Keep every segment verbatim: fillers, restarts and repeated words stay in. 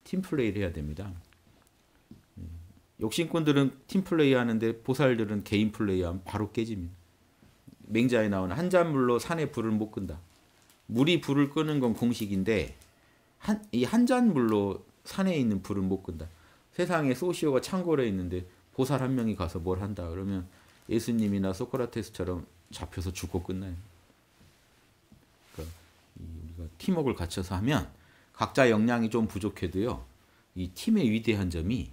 팀플레이를 해야 됩니다. 욕심꾼들은 팀플레이 하는데 보살들은 개인 플레이하면 바로 깨집니다. 맹자에 나오는 한 잔 물로 산에 불을 못 끈다. 물이 불을 끄는 건 공식인데 이 한 잔 물로 산에 있는 불을 못 끈다. 세상에 소시오가 창고에 있는데 보살 한 명이 가서 뭘 한다 그러면 예수님이나 소크라테스처럼 잡혀서 죽고 끝나요. 그러니까 우리가 팀워크를 갖춰서 하면 각자 역량이 좀 부족해도요. 이 팀의 위대한 점이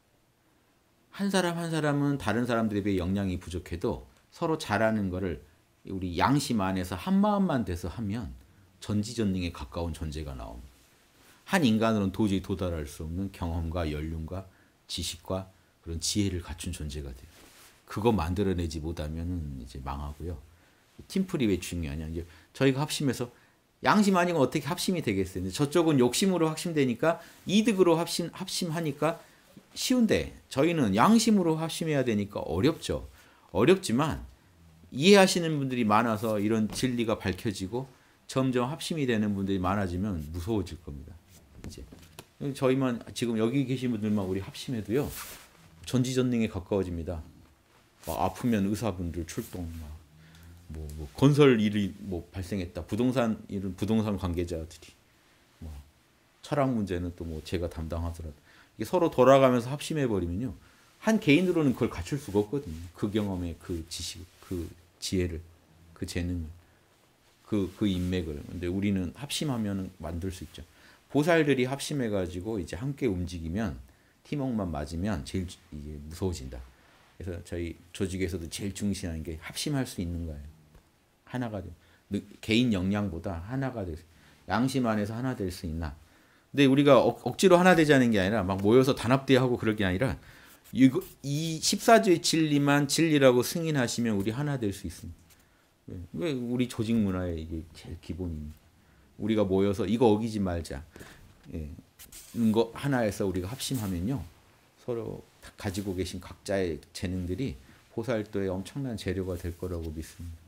한 사람 한 사람은 다른 사람들에 비해 역량이 부족해도 서로 잘하는 거를 우리 양심 안에서 한 마음만 돼서 하면 전지전능에 가까운 존재가 나옵니다. 한 인간으로는 도저히 도달할 수 없는 경험과 연륜과 지식과 그런 지혜를 갖춘 존재가 돼요. 그거 만들어내지 못하면 이제 망하고요. 팀플이 왜 중요하냐? 이제 저희가 합심해서 양심 아니고 어떻게 합심이 되겠어요? 저쪽은 욕심으로 합심되니까 이득으로 합심 합심하니까 쉬운데 저희는 양심으로 합심해야 되니까 어렵죠. 어렵지만 이해하시는 분들이 많아서 이런 진리가 밝혀지고 점점 합심이 되는 분들이 많아지면 무서워질 겁니다. 이제 저희만 지금 여기 계신 분들만 우리 합심해도요 전지전능에 가까워집니다. 아프면 의사분들 출동, 뭐, 뭐 건설 일이 뭐 발생했다, 부동산 일은 부동산 관계자들이, 뭐 철학 문제는 또 뭐 제가 담당하더라도 이게 서로 돌아가면서 합심해 버리면요 한 개인으로는 그걸 갖출 수가 없거든요. 그 경험의 그 지식, 그 지혜를, 그 재능을, 그, 그 인맥을. 근데 우리는 합심하면 만들 수 있죠. 보살들이 합심해가지고 이제 함께 움직이면 팀워크만 맞으면 제일 이게 무서워진다. 그래서 저희 조직에서도 제일 중시하는 게 합심할 수 있는 거예요. 하나가 돼. 개인 역량보다 하나가 돼. 양심 안에서 하나 될 수 있나. 근데 우리가 억, 억지로 하나 되자는 게 아니라 막 모여서 단합대하고 그럴 게 아니라 이거, 이 십사조의 진리만 진리라고 승인하시면 우리 하나 될 수 있습니다. 왜 우리 조직 문화에 이게 제일 기본입니다. 우리가 모여서 이거 어기지 말자. 예. 이거 하나에서 우리가 합심하면요. 서로 가지고 계신 각자의 재능들이 보살도의 엄청난 재료가 될 거라고 믿습니다.